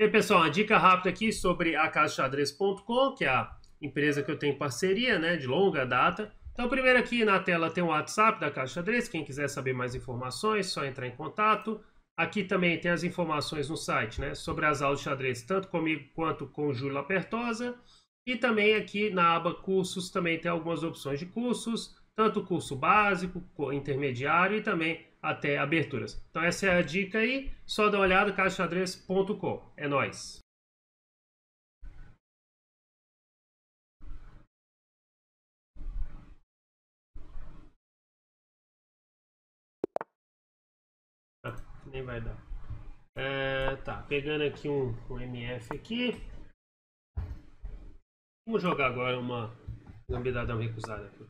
E aí, pessoal, uma dica rápida aqui sobre a CasaXadrez.com, que é a empresa que eu tenho parceria, né, de longa data. Então, primeiro aqui na tela tem o WhatsApp da Casa Xadrez, quem quiser saber mais informações, só entrar em contato. Aqui também tem as informações no site, né, sobre as aulas de xadrez, tanto comigo quanto com o Júlio Lapertosa. E também aqui na aba cursos também tem algumas opções de cursos, tanto curso básico, intermediário e também até aberturas. Então essa é a dica aí, só dá uma olhada, casaxadrez.com. É nóis! Nem vai dar. Tá, pegando aqui um MF aqui. Vamos jogar agora uma gambit dama recusada aqui.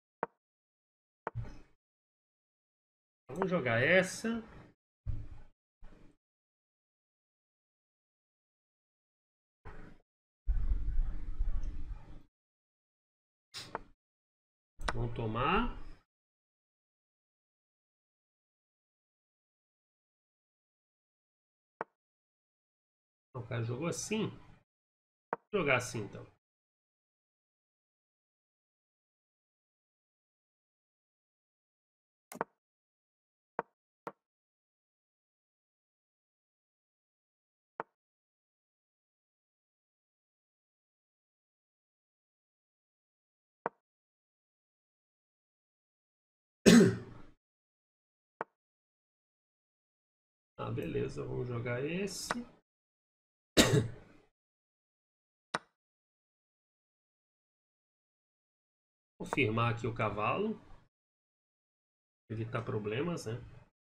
Vamos jogar essa. Vamos tomar. O cara jogou assim. Vou jogar assim então. Ah, beleza, vamos jogar esse. Confirmar aqui o cavalo. Evitar problemas, né?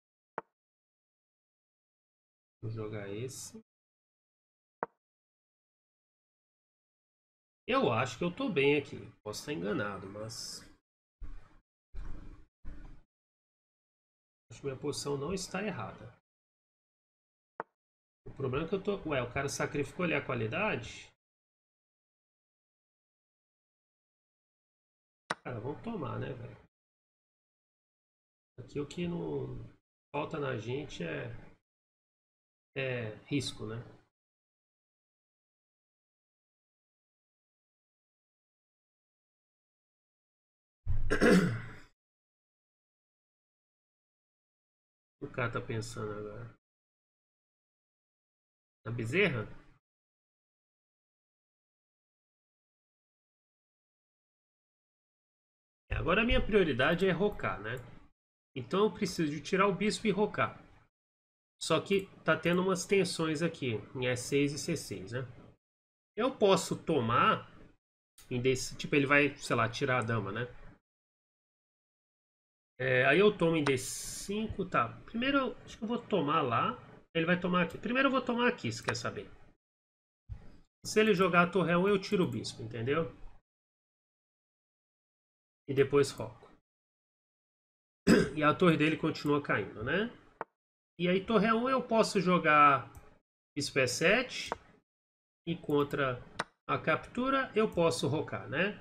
Vou jogar esse. Eu acho que eu tô bem aqui. Posso estar enganado, mas acho que minha posição não está errada. O problema é que eu tô... Ué, o cara sacrificou ali a qualidade? Cara, vamos tomar, né, velho? Aqui o que não falta na gente é risco, né? O cara tá pensando agora. Na bezerra? Agora a minha prioridade é rocar, né? Então eu preciso de tirar o bispo e rocar. Só que tá tendo umas tensões aqui em E6 e C6, né? Eu posso tomar em desse, tipo, ele vai, sei lá, tirar a dama, né? Aí eu tomo em D5, tá. Primeiro eu acho que eu vou tomar lá. Ele vai tomar aqui. Primeiro eu vou tomar aqui, se quer saber. Se ele jogar a torre 1, eu tiro o bispo, entendeu? E depois roco. E a torre dele continua caindo, né? E aí torre 1 eu posso jogar bispo E7. E contra a captura eu posso rocar, né?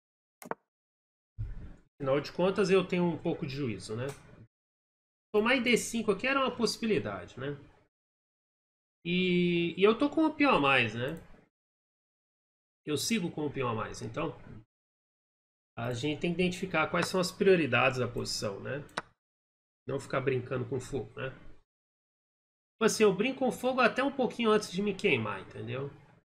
Afinal de contas eu tenho um pouco de juízo, né? Tomar em D5 aqui era uma possibilidade, né? E eu tô com o peão a mais, né? Eu sigo com o peão a mais, então a gente tem que identificar quais são as prioridades da posição, né? Não ficar brincando com fogo, né? Tipo assim, eu brinco com fogo até um pouquinho antes de me queimar, entendeu?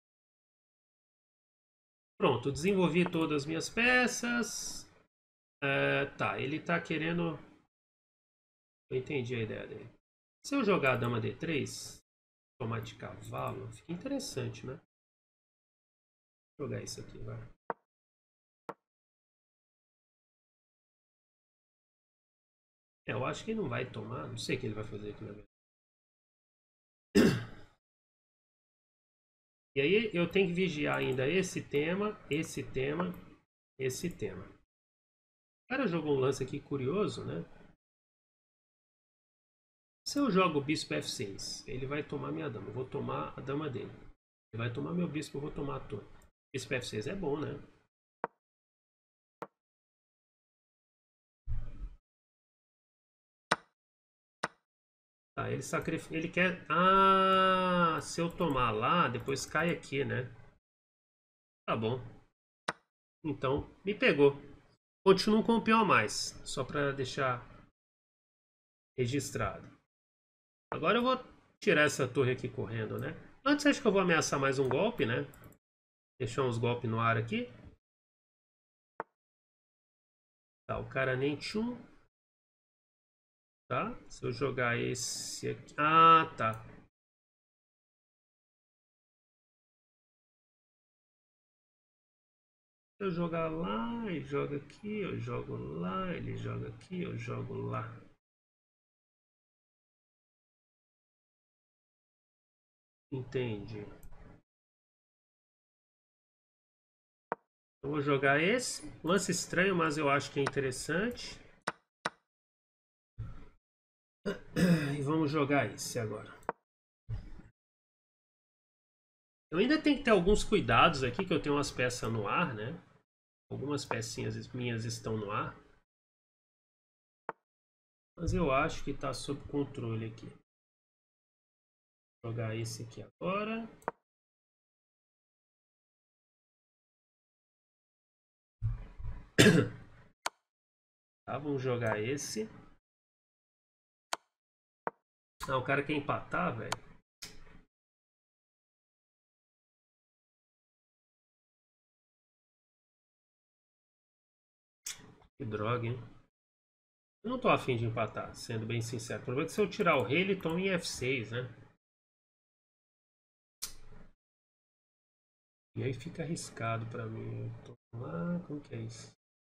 Pronto, desenvolvi todas as minhas peças. Tá, ele tá querendo... Eu entendi a ideia dele. Se eu jogar a dama D3, tomar de cavalo, fica interessante, né? Vou jogar isso aqui, vai. Eu acho que ele não vai tomar, não sei o que ele vai fazer aqui na verdade. E aí eu tenho que vigiar ainda esse tema, esse tema, esse tema. O cara jogou um lance aqui curioso, né? Se eu jogo o bispo F6, ele vai tomar minha dama, eu vou tomar a dama dele. Ele vai tomar meu bispo, eu vou tomar a torre. Bispo F6 é bom, né? Ah, ele sacrifica. Ele quer. Ah, se eu tomar lá, depois cai aqui, né? Tá bom. Então, me pegou. Continuo com o peão a mais. Só pra deixar registrado. Agora eu vou tirar essa torre aqui correndo, né? Antes acho que eu vou ameaçar mais um golpe, né? Deixar uns golpes no ar aqui. Tá, o cara nem tchum. Tá? Se eu jogar esse aqui. Ah, tá. Se eu jogar lá, ele joga aqui, eu jogo lá, ele joga aqui, eu jogo lá. Entendi. Eu vou jogar esse. Lance estranho, mas eu acho que é interessante. E vamos jogar esse agora. Eu ainda tenho que ter alguns cuidados aqui, que eu tenho umas peças no ar, né? Algumas pecinhas minhas estão no ar. Mas eu acho que está sob controle aqui. Vou jogar esse aqui agora. Tá, vamos jogar esse. Ah, o cara quer empatar, velho. Que droga, hein? Eu não tô afim de empatar, sendo bem sincero. O problema é que se eu tirar o rei, ele toma em F6, né? E aí fica arriscado pra mim. Lá, como que é isso?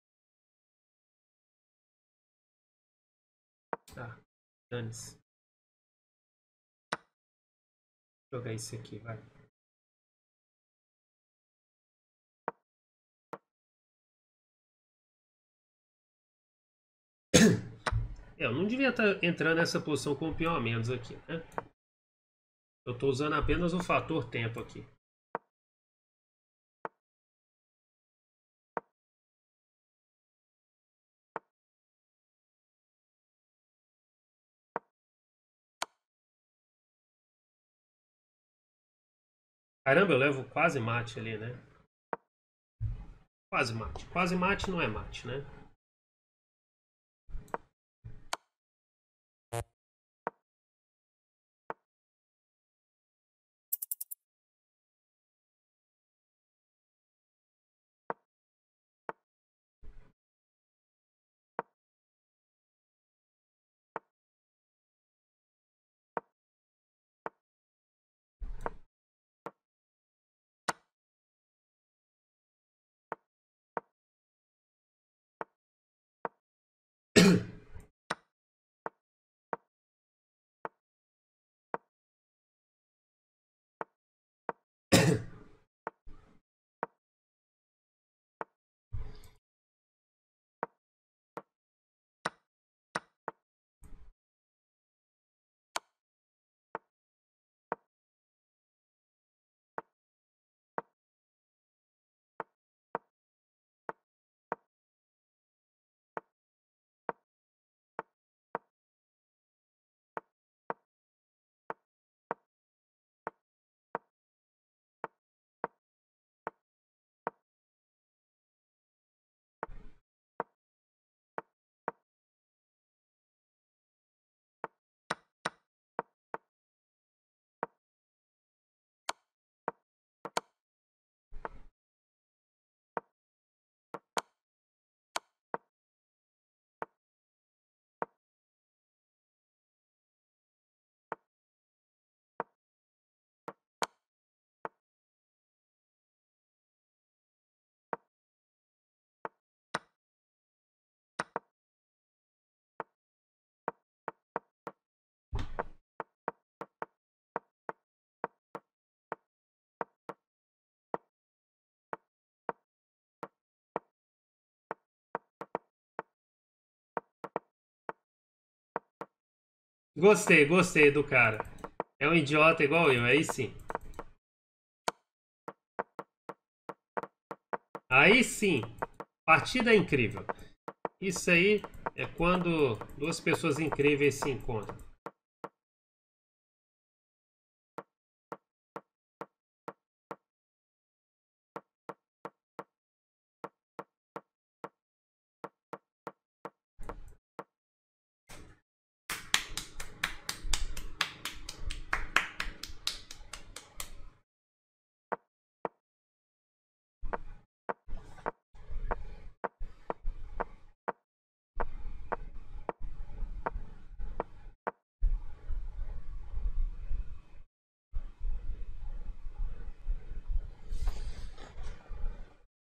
Ah, dane-se. Vou jogar esse aqui, vai. Eu não devia estar entrando nessa posição com o peão a menos aqui, né? Eu tô usando apenas o fator tempo aqui. Caramba, eu levo quase mate ali, né? Quase mate. Quase mate não é mate, né? Gostei, gostei do cara. É um idiota igual eu, aí sim. Aí sim. Partida incrível. Isso aí é quando duas pessoas incríveis se encontram.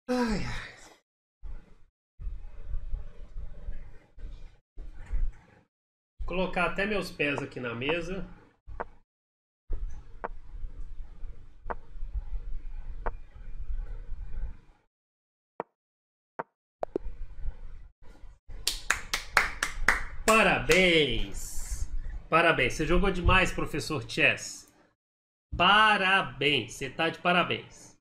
Ai, ai. Vou colocar até meus pés aqui na mesa. Parabéns! Parabéns, você jogou demais, professor Chess. Parabéns, você tá de parabéns.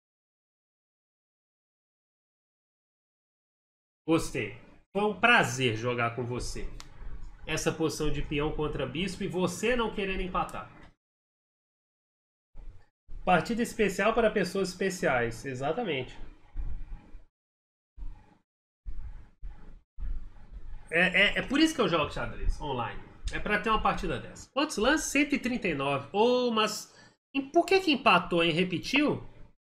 Gostei. Foi um prazer jogar com você. Essa posição de peão contra bispo e você não querendo empatar. Partida especial para pessoas especiais, exatamente. É por isso que eu jogo xadrez online. É para ter uma partida dessa. Quantos lances? 139. Oh, mas por que empatou, hein? Repetiu?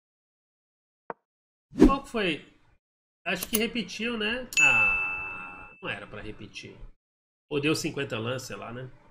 Qual que foi? Acho que repetiu, né? Ah, não era para repetir. Ou deu 50 lances, sei lá, né?